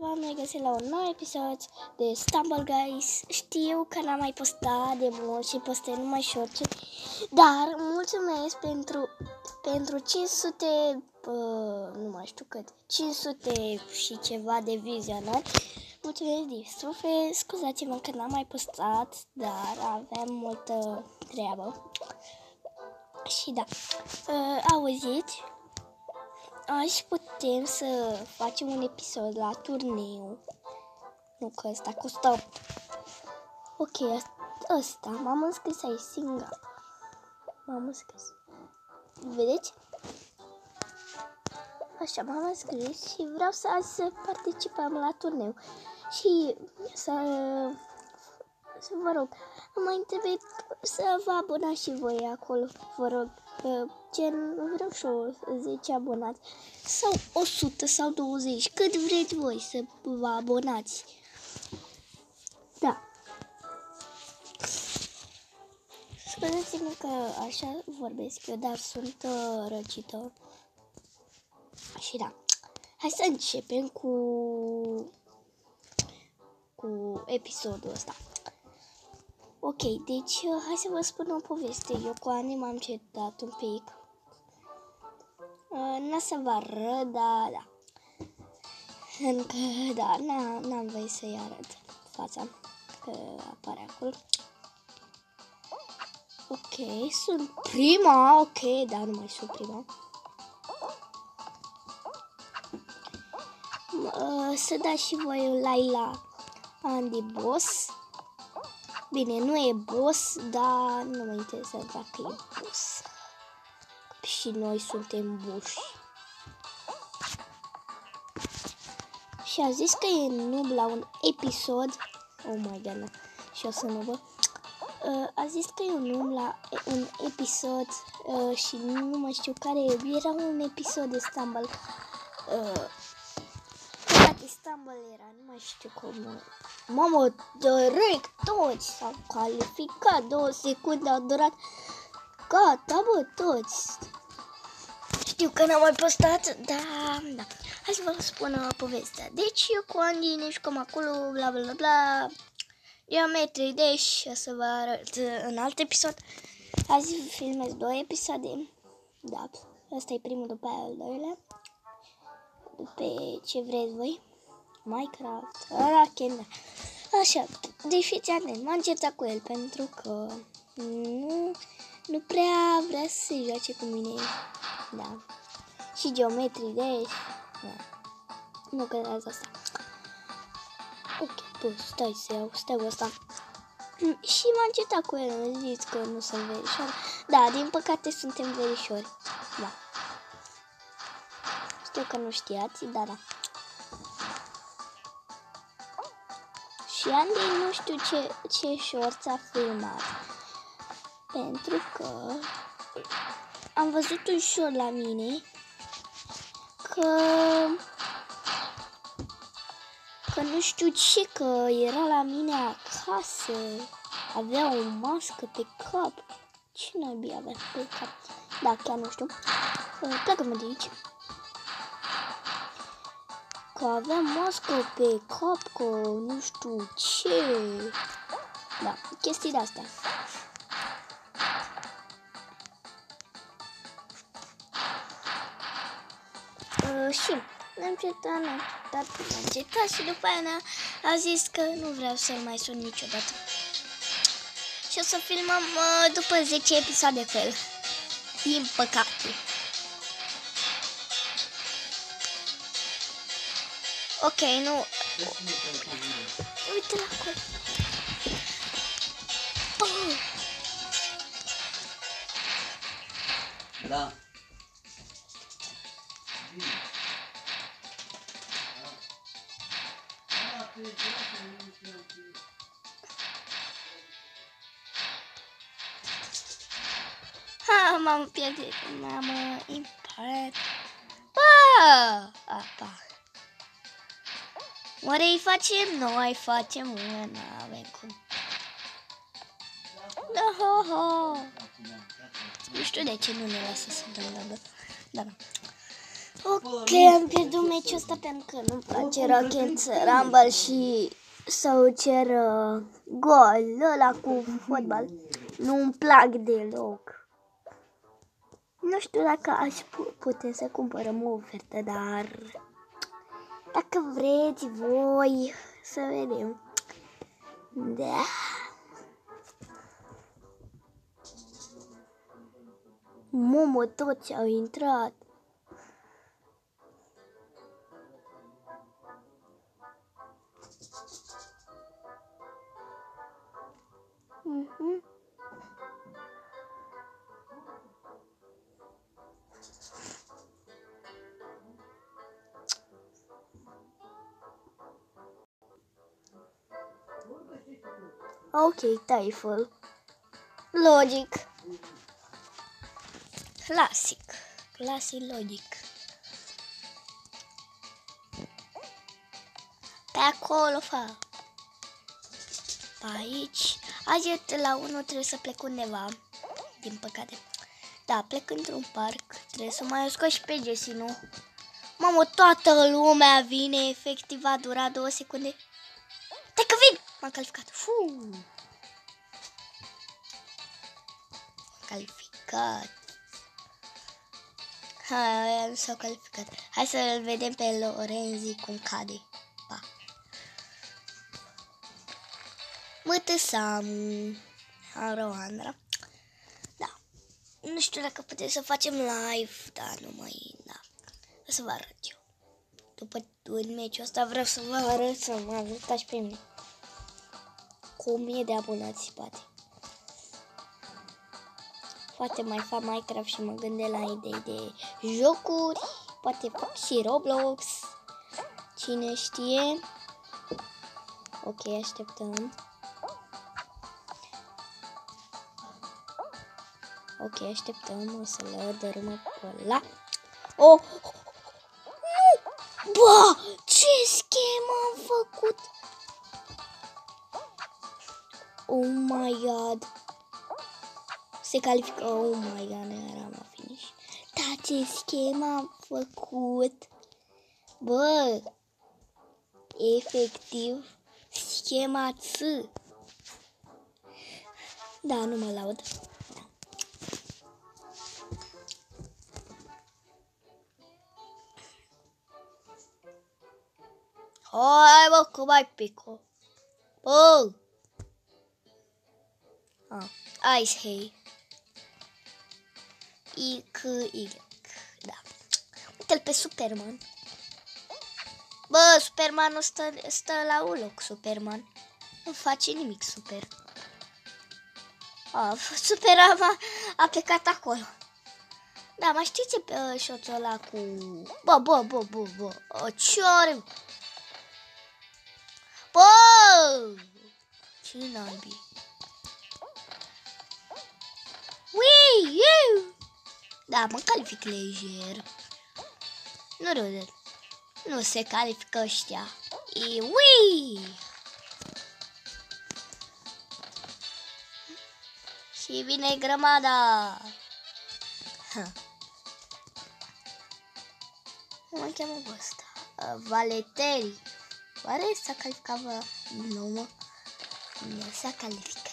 V-am regăsit la un nou episod de Stumble Guys. Știu că n-am mai postat de mult și postez numai short, dar mulțumesc pentru 500, nu mai știu cât, 500 și ceva de vizionări. Mulțumesc din suflet, scuzați-mă că n-am mai postat, dar avem multă treabă. Și da, auziți? Azi putem să facem un episod la turneu. Nu că ăsta costă. Ok, ăsta. M-am înscris aici singur. M-am înscris. Vedeți? Așa, m-am înscris și vreau să participăm la turneu. Și să vă rog, mai trebuie să vă abonați și voi acolo, vă rog. Gen, vreau și 10 abonați sau 100 sau 20, cât vreți voi să vă abonați. Da. Scuzați-mă că așa vorbesc eu, dar sunt răcită. Și da, hai să începem cu episodul ăsta. Ok, deci hai să vă spun o poveste. Eu cu Ani m-am cetat un pic. N-a să vă arăt, da. Încă, da, n-am voie să-i arăt fața, că apare acolo. Ok, sunt prima, ok, dar nu mai sunt prima. Să dați și voi un like la Andy Boss. Bine, nu e boss, dar nu mă interesează dacă e boss. Și noi suntem buși. Și a zis că e noob la un episod. Oh my god, și o să nu a zis că e un noob la un episod și nu mai știu care era un episod de Stumble. Poate Stumble era, nu mai știu cum. Mamă, direct toți s-au calificat, 2 secunde au durat. Gata, bă, toți. Știu că n-am mai postat, da. Hai să vă spun povestea. Deci eu cu Andy ne jucăm acolo, bla bla bla. Geometry Dash, o să vă arăt în alt episod. Azi filmez 2 episoade. Da, ăsta e primul, după aia al doilea. După ce vreți voi. Minecraft, Rakenda. Așa, deci fiți atenți, m-am certat cu el pentru că nu prea vrea să se joace cu mine. Da. Și Geometry Dash. Da. Nu credeți asta. Ok, bă, stai cu asta. Și m-am certat cu el, am zis că nu sunt verișori. Da, din păcate suntem verișori. Da. Știu că nu știați, dar da. Și Andy nu știu ce shorts a filmat. Pentru că am văzut un short la mine că nu știu ce, că era la mine acasă. Avea o mască pe cap. Ce naibii avea pe cap? Da, chiar nu știu. Plecă-mă de aici. Că avea mască pe cap, că nu știu ce. Da, chestii de-astea. Și ne-am certat și după aia a zis că nu vreau să-l mai sun niciodată. Și o să filmăm după 10 episoade cu el. Din păcate. Ok, nu. Uite-l acolo. Oh. Da. Ha, m-am pierdut. M-am impart. Apa. Oare îi facem? Noi facem una, avem cum. Da. Nu știu de ce nu ne lasă să dăm, da. Ok, am pierdut meciul ăsta pentru că nu-mi place Rocket Rumble și să cer gol ăla cu fotbal. Nu-mi plac deloc. Nu știu dacă aș putea să cumpărăm o ofertă, dar dacă vreți voi să vedem. Da. Momo, toți au intrat. Ok, Typhoon. Logic. Classic logic. Pe acolo fa. Pe aici. Azi la 1 trebuie să plec undeva. Din păcate. Da, plec într-un parc. Trebuie să mai scot și pe Jessie, nu? Mamă, toată lumea vine. Efectiv va dura 2 secunde. Stai că vin! M-am calificat. Calificat. Hai, nu s-au calificat. Hai să-l vedem pe Lorenzi cum cade. Pa. Mătăsamu. Andra. Da. Nu știu dacă putem să facem live, dar nu mai... Da. O să vă arăt eu. După un meciul ăsta vreau să vă arăt, să mă ajutați pe mine. Cu 1000 de abonați, poate. Poate mai fac Minecraft și mă gândesc la idei de jocuri. Poate fac și Roblox. Cine știe. Ok, așteptăm. Ok, așteptăm. O să-l dărâmă pe ăla. Oh! Nu! Bă! Ce schemă am făcut? Oh my god! Se califică, oh my god, ne eram la finish. Dar ce schemă am făcut? Bă, efectiv, schema ț. Da, nu mă laud. Hai bă, cum ai pico? Bă! Ice Hay. Y. Da. Uite-l pe Superman. Bă, Superman stă la un loc, Superman. Nu face nimic, Super. Superman a plecat acolo. Da, mai știți pe șoțul ăla cu... Bă, ce are? Bă! Ce naibii? Ui, da, mă calific lejer. Nu râde. Nu se califică ăștia. Ui! Și vine grămada. Cum îl cheamă pe ăsta? Valeteri. Oare s-a calificat? Nu, mă. Nu s-a calificat.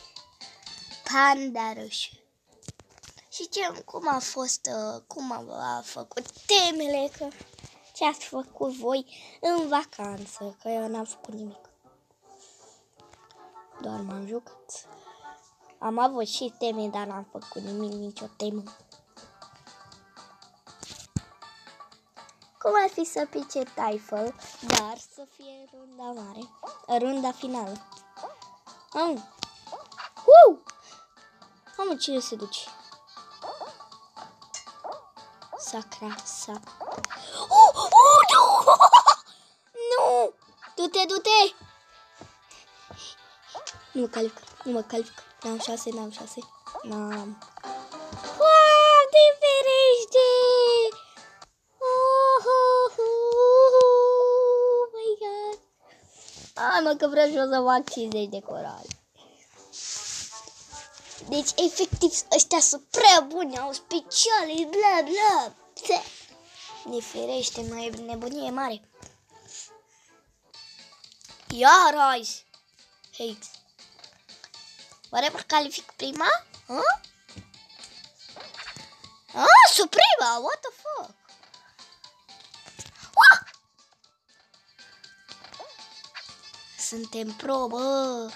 Panda roșu. Și cum a fost, cum a făcut temele, că ce ați făcut voi în vacanță, că eu n-am făcut nimic. Doar m-am jucat. Am avut și teme, dar n-am făcut nimic, nicio temă. Cum ar fi să pice Typhoon, dar să fie runda mare, runda finală. Mamă, cine se duce? Sacra. Nu! Du-te! Nu mă calific. N-am 6. N-am. Foarte ferește! Oh my god! Hai mă, că vreau și eu să fac 50 de corali. Deci, efectiv, ăștia sunt prea buni, au speciale, bla. Ne ferește, mai e nebunie mare. Iar azi. Hei. Oare mă calific prima? Sunt prima, what the fuck? Suntem pro, bă.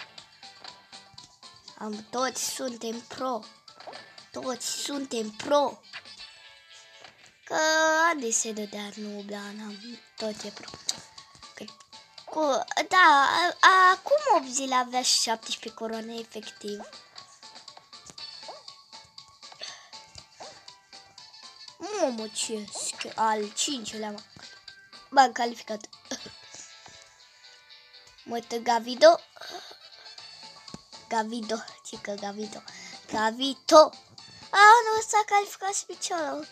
Toți suntem pro. Toți suntem pro. Că Andy se dădea Nublan, tot e pro. Da, acum 8 zile avea 17 coroane efectiv. Mamă, ce al 5-lea, m-am calificat. Mătă Gavito. Cică Gavito. Nu s-a calificat specialul.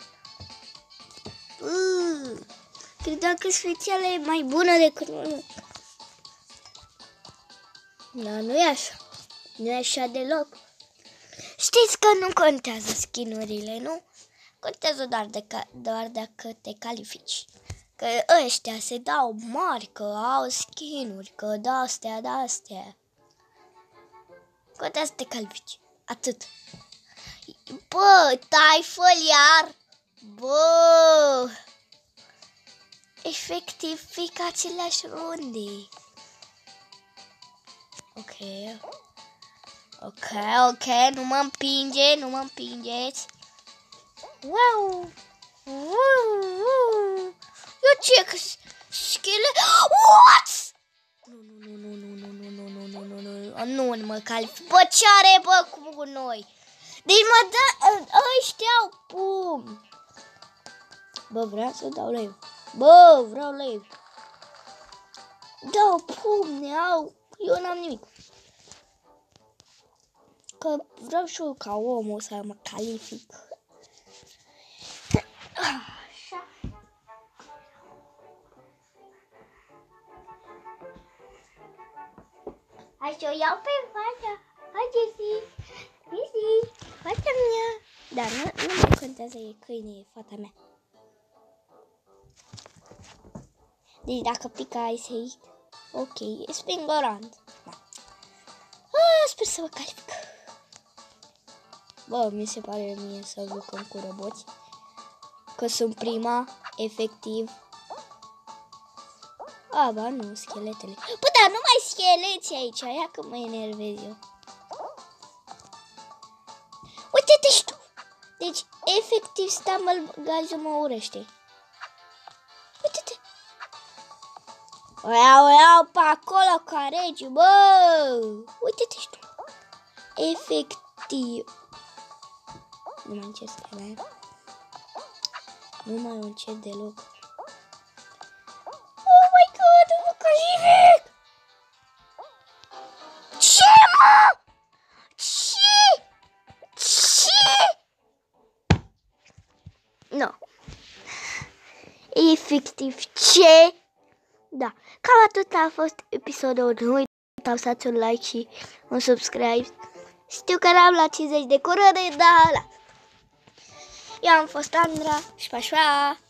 Credeam că speciala e mai bună decât mine. Dar nu e așa. Nu e așa deloc. Știți că nu contează skin-urile, nu? Contează doar dacă te califici. Că ăștia se dau mari, că au skin-uri, că de-astea. Contează să te califici. Atât. Bă, tai făl iar. Bă. Efectiv, fică aceleași runde. Ok, nu mă împingeți. Wow. Eu ce că schele? What? Nu mă calific. Bă, ce are, bă, cu noi? Deci mă dă, ăștia au pum. Bă, vreau să dau live. Bă, vreau live. Dau pumne, au. Eu n-am nimic. Că vreau și eu ca omul să mă calific. Așa. Hai să o iau pe fața. Hai, Jessie, fața mea. Dar nu mai contează, e câine, e fata mea. Deci dacă pică Ice, ok, e spingorant. Da. Sper să mă calific. Bă, mi se pare mie să jucăm cu roboți. Că sunt prima, efectiv. Ba, nu, scheletele. Bă, dar nu mai scheleți aici, ia că mă enervez eu. Uite-te și tu! Deci, efectiv, Stumble mă urăște. Uite-te! O iau pe acolo ca regi, bă! Uite-te și tu! Efectiv. Nu mai încet scrie. Nu mai încet deloc. Oh my god, nu mă calific! Ce, mă? Ce? Nu. Efectiv, ce? Da, cam atât a fost episodul. Nu uitați să dați un like și un subscribe. Știu că n-am la 50 de curări, dar la. Eu am fost Andra și pa.